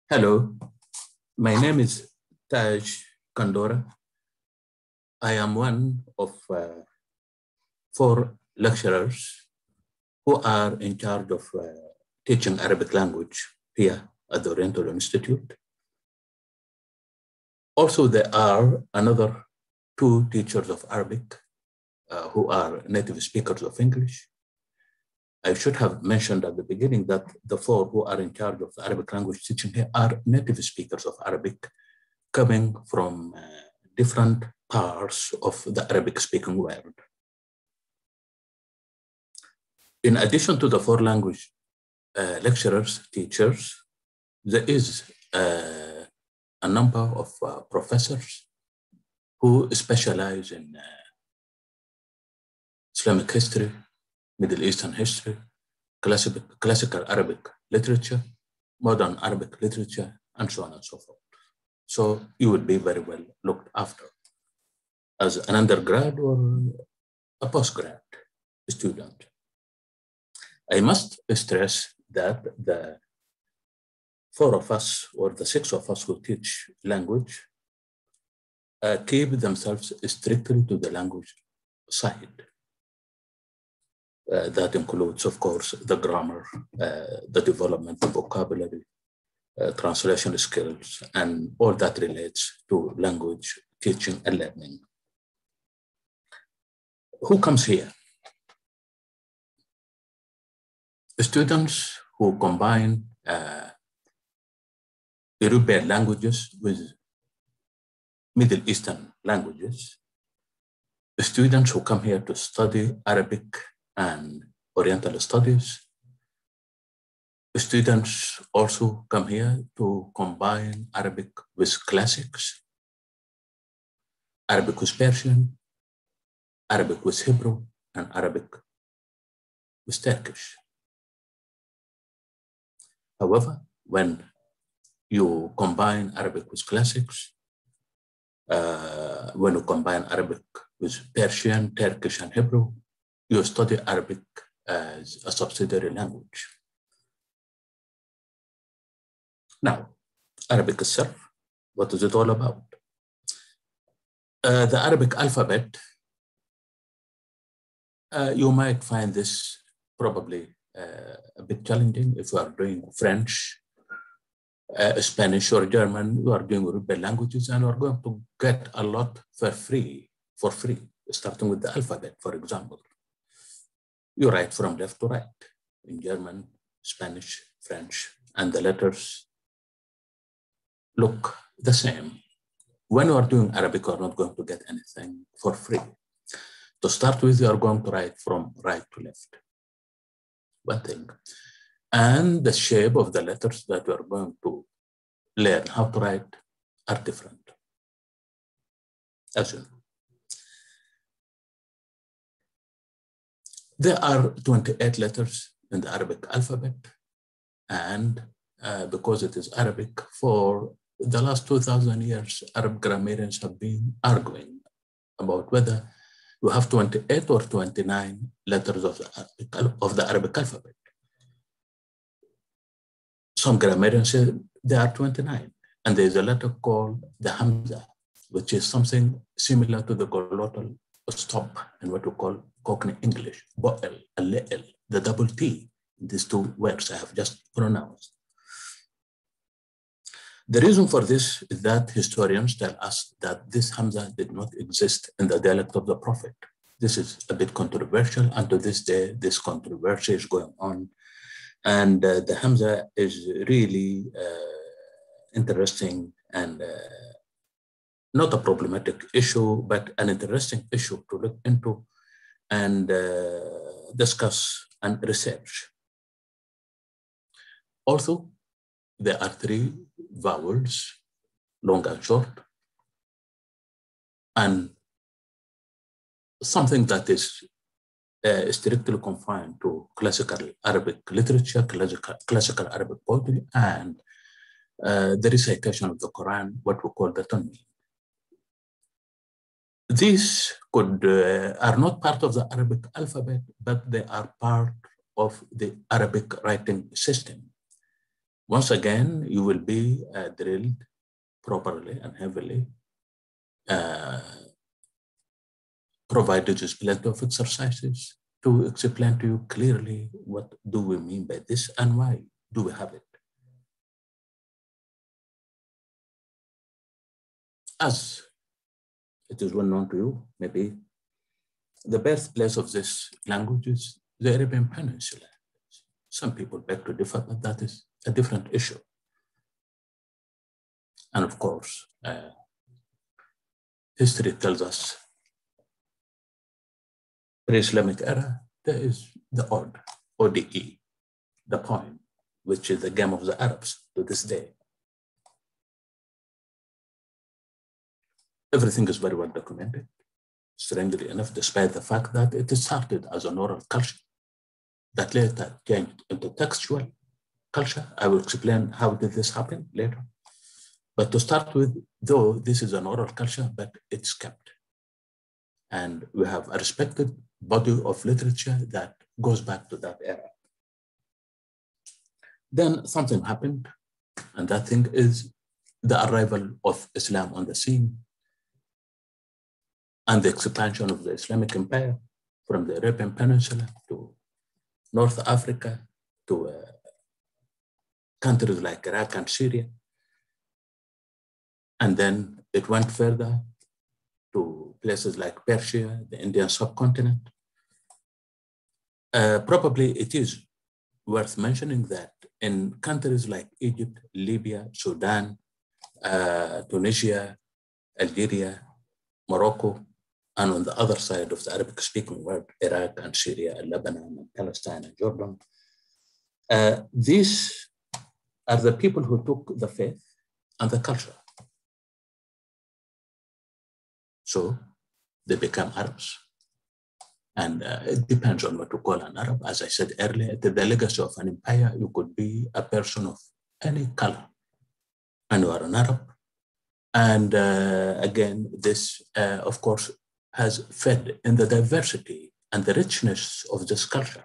Hello, my name is Taj Kandora. I am one of 4 lecturers who are in charge of teaching Arabic language here at the Oriental Institute. Also, there are another 2 teachers of Arabic who are native speakers of English. I should have mentioned at the beginning that the 4 who are in charge of the Arabic language teaching here are native speakers of Arabic coming from different parts of the Arabic-speaking world. In addition to the 4 language lecturers, teachers, there is a number of professors who specialize in Islamic history, Middle Eastern history, classical Arabic literature, modern Arabic literature, and so on and so forth. So you would be very well looked after as an undergrad or a postgrad student. I must stress that the 4 of us or the 6 of us who teach language keep themselves strictly to the language side. That includes, of course, the grammar, the development of vocabulary, translation skills, and all that relates to language teaching and learning. Who comes here? The students who combine European languages with Middle Eastern languages, the students who come here to study Arabic and Oriental studies. The students also come here to combine Arabic with classics, Arabic with Persian, Arabic with Hebrew, and Arabic with Turkish. However, when you combine Arabic with classics, when you combine Arabic with Persian, Turkish, and Hebrew, you study Arabic as a subsidiary language. Now, Arabic itself, what is it all about? The Arabic alphabet, you might find this probably a bit challenging if you are doing French, Spanish, or German. You are doing European languages, and you are going to get a lot for free, starting with the alphabet, for example. You write from left to right in German, Spanish, French, and the letters look the same. When you are doing Arabic, you are not going to get anything for free. To start with, you are going to write from right to left. One thing. And the shape of the letters that you are going to learn how to write are different, as you know. There are 28 letters in the Arabic alphabet, and because it is Arabic, for the last 2,000 years, Arab grammarians have been arguing about whether you have 28 or 29 letters of the Arabic alphabet. Some grammarians say there are 29, and there's a letter called the Hamza, which is something similar to the glottal stop in what we call Cockney English, bo'el, al-le'el, the double T, these 2 words I have just pronounced. The reason for this is that historians tell us that this Hamza did not exist in the dialect of the Prophet. This is a bit controversial, and to this day, this controversy is going on. And the Hamza is really interesting and not a problematic issue, but an interesting issue to look into and discuss and research. Also, there are 3 vowels, long and short, and something that is strictly confined to classical Arabic literature, classical Arabic poetry, and the recitation of the Quran, what we call the Tanween. These are not part of the Arabic alphabet, but they are part of the Arabic writing system. Once again, you will be drilled properly and heavily, provided with plenty of exercises to explain to you clearly what do we mean by this and why do we have it. As it is well known to you, maybe the birthplace of this language is the Arabian Peninsula. Some people beg to differ, but that is a different issue. And of course, history tells us pre-Islamic era, there is the ODE, the poem, which is the game of the Arabs to this day. Everything is very well documented, strangely enough, despite the fact that it started as an oral culture that later changed into textual culture. I will explain how did this happen later. But to start with, though this is an oral culture, but it's kept. And we have a respected body of literature that goes back to that era. Then something happened, and that thing is the arrival of Islam on the scene and the expansion of the Islamic Empire from the Arabian Peninsula to North Africa to countries like Iraq and Syria. And then it went further to places like Persia, the Indian subcontinent. Probably it is worth mentioning that in countries like Egypt, Libya, Sudan, Tunisia, Algeria, Morocco, and on the other side of the Arabic-speaking world, Iraq and Syria and Lebanon and Palestine and Jordan. These are the people who took the faith and the culture. So they become Arabs. And it depends on what you call an Arab. As I said earlier, the legacy of an empire, you could be a person of any color, and you are an Arab. And again, this, of course, has fed in the diversity and the richness of this culture.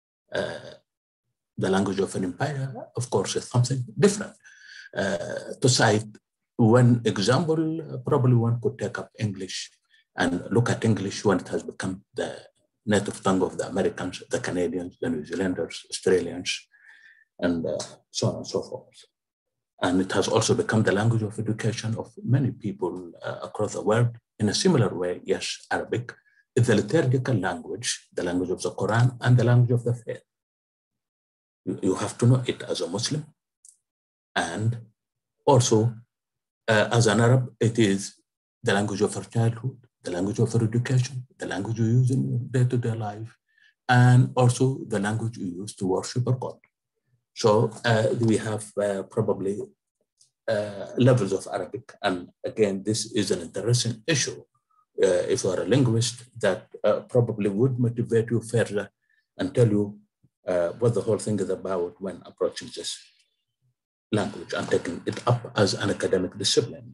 The language of an empire, of course, is something different. To cite one example, probably one could take up English and look at English when it has become the native tongue of the Americans, the Canadians, the New Zealanders, Australians, and so on and so forth. And it has also become the language of education of many people across the world. In a similar way, yes, Arabic is the liturgical language, the language of the Quran, and the language of the faith. You have to know it as a Muslim. And also, as an Arab, it is the language of our childhood, the language of our education, the language you use in your day-to-day life, and also the language you use to worship our God. So we have probably levels of Arabic. And again, this is an interesting issue. If you are a linguist, that probably would motivate you further and tell you what the whole thing is about when approaching this language and taking it up as an academic discipline.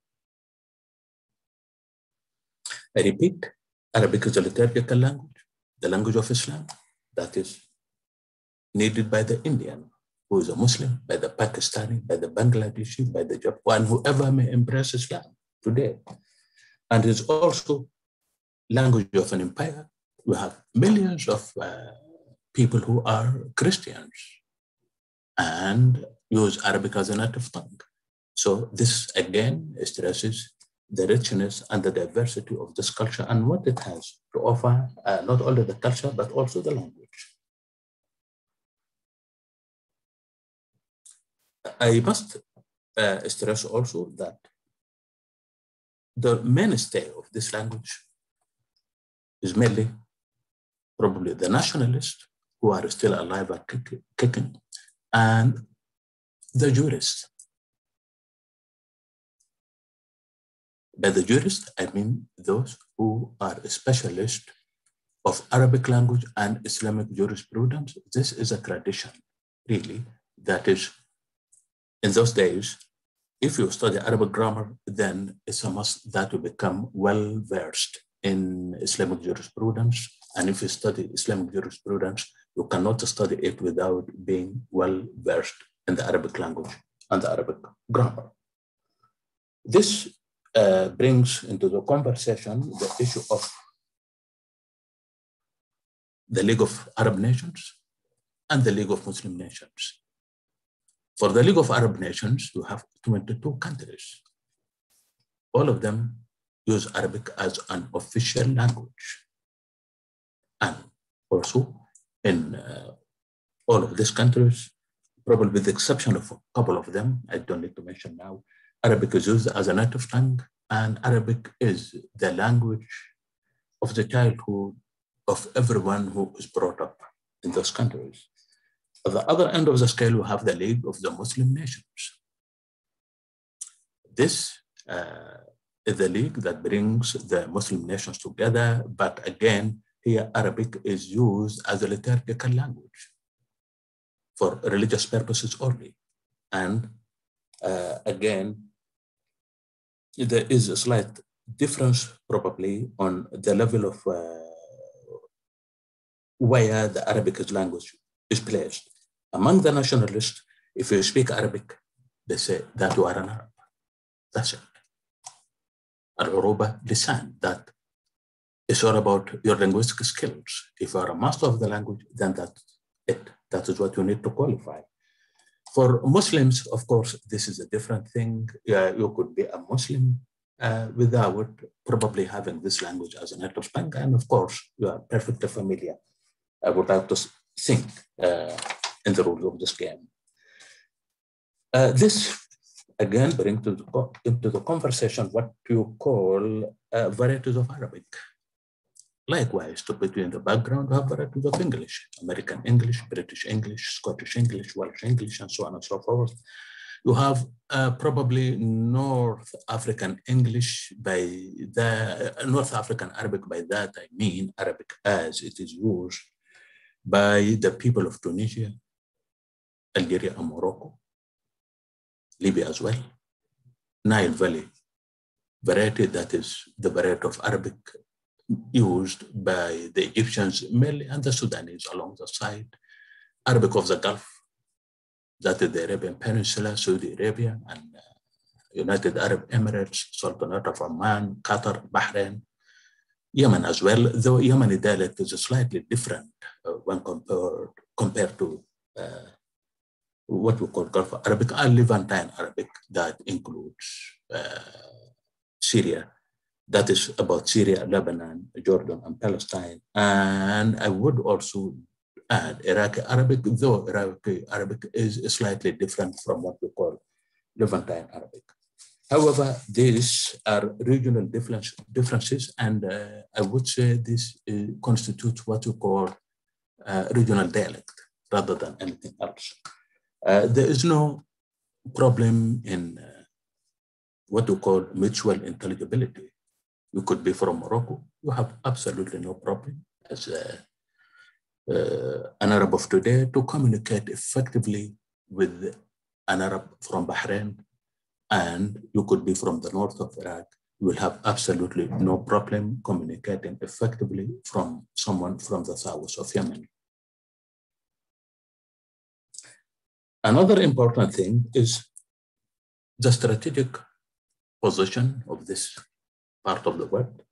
I repeat, Arabic is a liturgical language, the language of Islam, that is needed by the Indian, who is a Muslim, by the Pakistani, by the Bangladeshi, by the Japan, whoever may embrace Islam today. And it's also language of an empire. We have millions of people who are Christians and use Arabic as a native tongue. So this again stresses the richness and the diversity of this culture and what it has to offer, not only the culture, but also the language. I must stress also that the mainstay of this language is mainly probably the nationalists who are still alive and kicking, and the jurists. By the jurists, I mean those who are specialists of Arabic language and Islamic jurisprudence. This is a tradition, really, that is, in those days, if you study Arabic grammar, then it's a must that you become well-versed in Islamic jurisprudence. And if you study Islamic jurisprudence, you cannot study it without being well-versed in the Arabic language and the Arabic grammar. This brings into the conversation the issue of the League of Arab Nations and the League of Muslim Nations. For the League of Arab Nations, you have 22 countries. All of them use Arabic as an official language. And also in all of these countries, probably with the exception of a couple of them, I don't need to mention now, Arabic is used as a native tongue, and Arabic is the language of the childhood of everyone who is brought up in those countries. At the other end of the scale, we have the League of the Muslim Nations. This is the league that brings the Muslim nations together, but again, here Arabic is used as a liturgical language for religious purposes only. And again, there is a slight difference probably on the level of where the Arabic language is placed. Among the nationalists, if you speak Arabic, they say that you are an Arab. That's it. Al-Uruba lisan, that is all about your linguistic skills. If you are a master of the language, then that's it. That is what you need to qualify. For Muslims, of course, this is a different thing. You could be a Muslim without probably having this language as a native tongue. And of course, you are perfectly familiar without to think in the rules of this game. This, again, brings into the conversation what you call varieties of Arabic. Likewise, to put you in the background, we have varieties of English, American English, British English, Scottish English, Welsh English, and so on and so forth. You have probably North African English by the North African Arabic. By that, I mean Arabic as it is used by the people of Tunisia, Algeria, and Morocco, Libya as well. Nile Valley variety, that is the variety of Arabic used by the Egyptians mainly and the Sudanese along the side. Arabic of the Gulf, that is the Arabian Peninsula, Saudi Arabia, and United Arab Emirates, Sultanate of Oman, Qatar, Bahrain, Yemen as well, though Yemeni dialect is slightly different when compared to what we call Gulf Arabic and Levantine Arabic, that includes Syria. That is about Syria, Lebanon, Jordan, and Palestine. And I would also add Iraqi Arabic, though Iraqi Arabic is slightly different from what we call Levantine Arabic. However, these are regional differences, and I would say this constitutes what you call regional dialect rather than anything else. There is no problem in what we call mutual intelligibility. You could be from Morocco, you have absolutely no problem as an Arab of today to communicate effectively with an Arab from Bahrain, and you could be from the north of Iraq. You will have absolutely no problem communicating effectively from someone from the south of Yemen. Another important thing is the strategic position of this part of the world.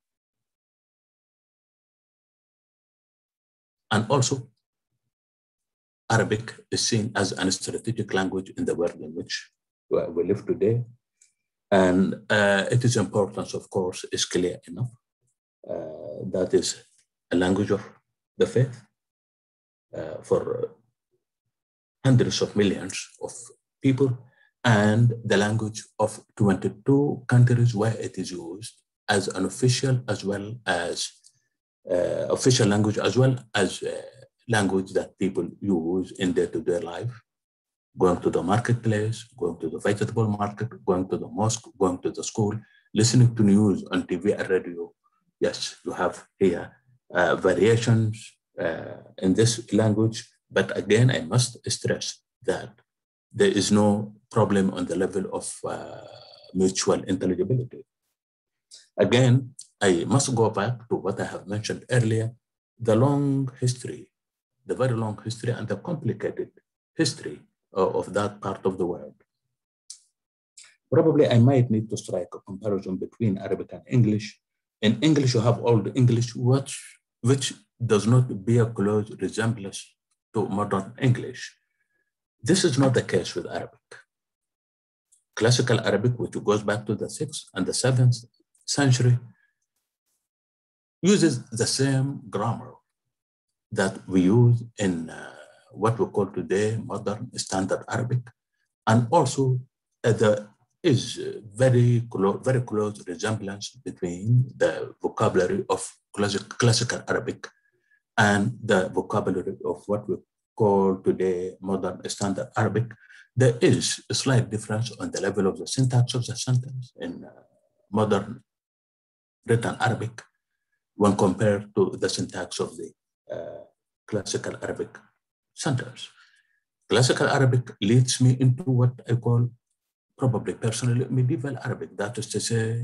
And also, Arabic is seen as a strategic language in the world in which we live today. And its importance, of course, is clear enough. That is a language of the faith for hundreds of millions of people, and the language of 22 countries where it is used as an official as well as official language, as well as language that people use in day-to-day life, going to the marketplace, going to the vegetable market, going to the mosque, going to the school, listening to news on TV and radio. Yes, you have here variations in this language, but again, I must stress that there is no problem on the level of mutual intelligibility. Again, I must go back to what I have mentioned earlier, the long history, the very long history and the complicated history of that part of the world. Probably I might need to strike a comparison between Arabic and English. In English, you have Old English, which does not bear close resemblance to modern English. This is not the case with Arabic. Classical Arabic, which goes back to the 6th and the 7th century, uses the same grammar that we use in what we call today modern standard Arabic. And also there is very close resemblance between the vocabulary of classical Arabic and the vocabulary of what we call today modern standard Arabic. There is a slight difference on the level of the syntax of the sentence in modern written Arabic when compared to the syntax of the classical Arabic sentence. Classical Arabic leads me into what I call probably personally medieval Arabic, that is to say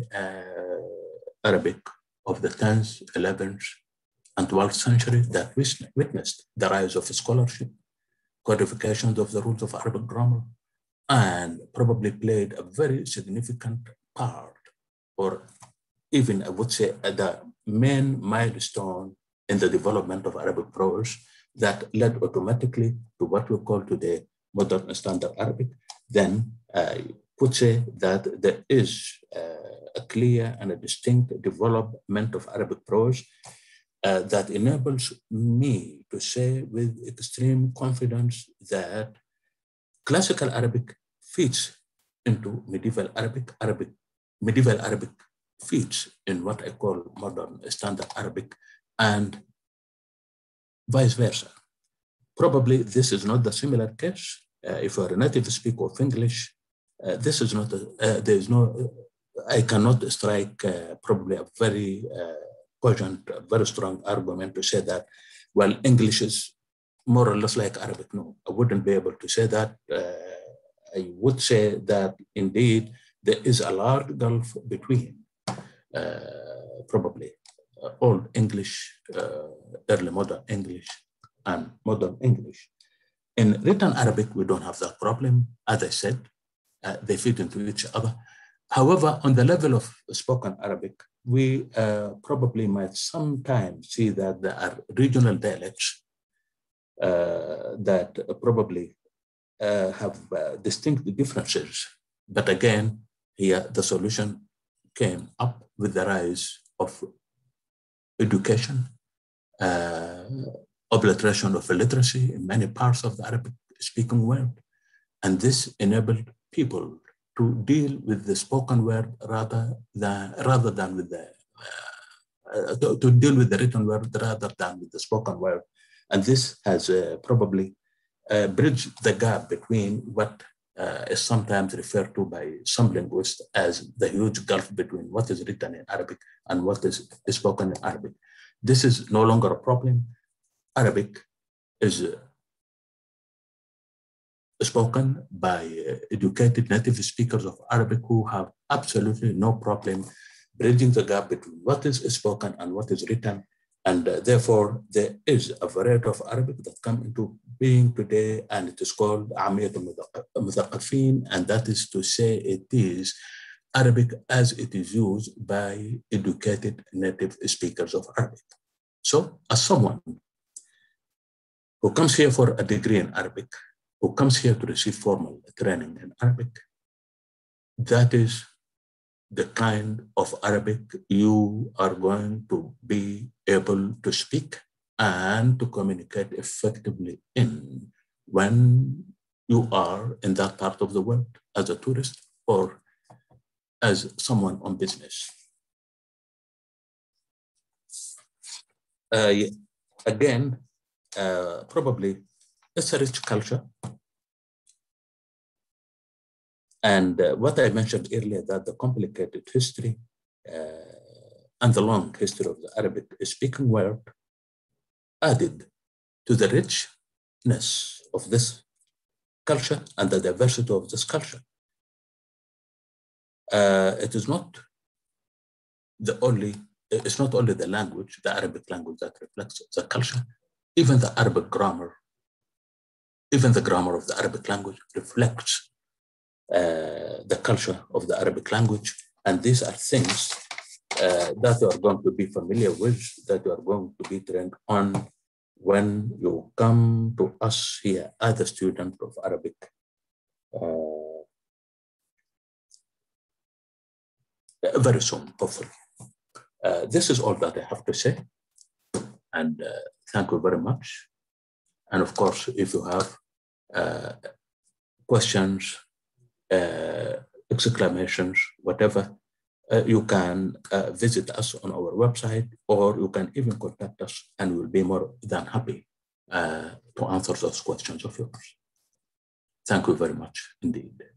Arabic of the 10th, 11th, and 12th century that witnessed the rise of scholarship, codifications of the rules of Arabic grammar, and probably played a very significant part, or even I would say the main milestone in the development of Arabic prose that led automatically to what we call today modern standard Arabic. Then I could say that there is a clear and a distinct development of Arabic prose that enables me to say with extreme confidence that classical Arabic fits into medieval Arabic. Medieval Arabic fits in what I call modern standard Arabic, and vice versa. Probably this is not the similar case. If you're a native speaker of English, this is not, there is no, I cannot strike probably a very cogent, very strong argument to say that, well, English is more or less like Arabic. No, I wouldn't be able to say that. I would say that indeed there is a large gulf between probably Old English, early modern English, and modern English. In written Arabic, we don't have that problem. As I said, they fit into each other. However, on the level of spoken Arabic, we probably might sometimes see that there are regional dialects that probably have distinct differences. But again, here the solution came up with the rise of education, obliteration of illiteracy in many parts of the Arabic-speaking world. And this enabled people to deal with the spoken word rather than with the, to deal with the written word rather than with the spoken word. And this has probably bridged the gap between what is sometimes referred to by some linguists as the huge gulf between what is written in Arabic and what is spoken in Arabic. This is no longer a problem. Arabic is spoken by educated native speakers of Arabic who have absolutely no problem bridging the gap between what is spoken and what is written. And therefore, there is a variety of Arabic that come into being today, and it is called Amiyat al-Muthaqafin, and that is to say it is Arabic as it is used by educated native speakers of Arabic. So as someone who comes here for a degree in Arabic, who comes here to receive formal training in Arabic, that is the kind of Arabic you are going to be able to speak and to communicate effectively in when you are in that part of the world as a tourist or as someone on business. Again, probably it's a rich culture. And what I mentioned earlier, that the complicated history and the long history of the Arabic speaking world added to the richness of this culture and the diversity of this culture. It's not only the language, the Arabic language that reflects the culture, even the Arabic grammar even the grammar of the Arabic language reflects the culture of the Arabic language. And these are things that you are going to be familiar with, that you are going to be trained on when you come to us here as a student of Arabic. Very soon, hopefully. This is all that I have to say. And thank you very much. And of course, if you have questions, exclamations, whatever, you can visit us on our website, or you can even contact us, and we'll be more than happy to answer those questions of yours. Thank you very much indeed.